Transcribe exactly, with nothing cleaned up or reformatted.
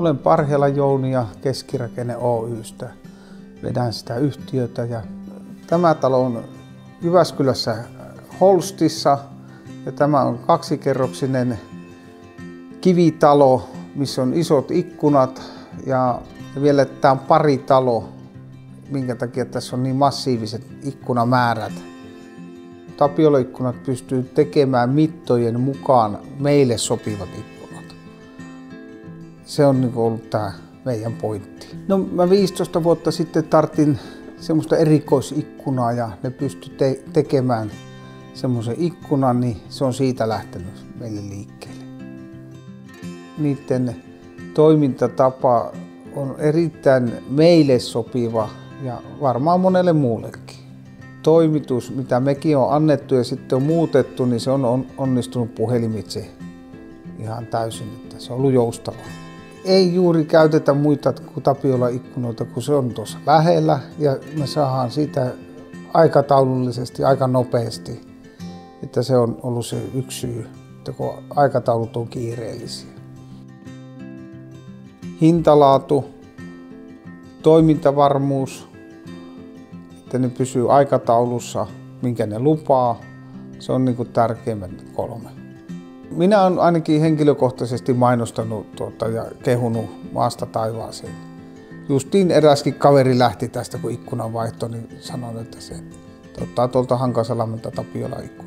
Olen Parhiala Jouni ja Keskirakenne Oy:stä. Vedän sitä yhtiötä ja tämä talo on Jyväskylässä Holstissa ja tämä on kaksikerroksinen kivitalo, missä on isot ikkunat ja vielä tämä on paritalo, minkä takia tässä on niin massiiviset ikkunamäärät. Tapiola-ikkunat pystyy tekemään mittojen mukaan meille sopivat ikkunat. Se on niin ollut tämä meidän pointti. No, mä viisitoista vuotta sitten tartin semmoista erikoisikkunaa ja ne pystyi te tekemään semmoisen ikkunan, niin se on siitä lähtenyt meille liikkeelle. Niiden toimintatapa on erittäin meille sopiva ja varmaan monelle muullekin. Toimitus, mitä mekin on annettu ja sitten on muutettu, niin se on onnistunut puhelimitse ihan täysin, että se on ollut joustavaa. Ei juuri käytetä muita kuin Tapiola-ikkunoita, kun se on tuossa lähellä ja me saadaan sitä aikataulullisesti aika nopeasti, että se on ollut se yksi syy, että kun aikataulut on kiireellisiä. Hintalaatu, toimintavarmuus, että ne pysyy aikataulussa, minkä ne lupaa, se on niin kuin tärkeimmät kolme. Minä olen ainakin henkilökohtaisesti mainostanut tuota ja kehunut maasta taivaaseen. Justiin eräskin kaveri lähti tästä, kun ikkunan vaihto, niin sanoin, että se ottaa tuolta Hankasalmelta Tapiola-ikkuna.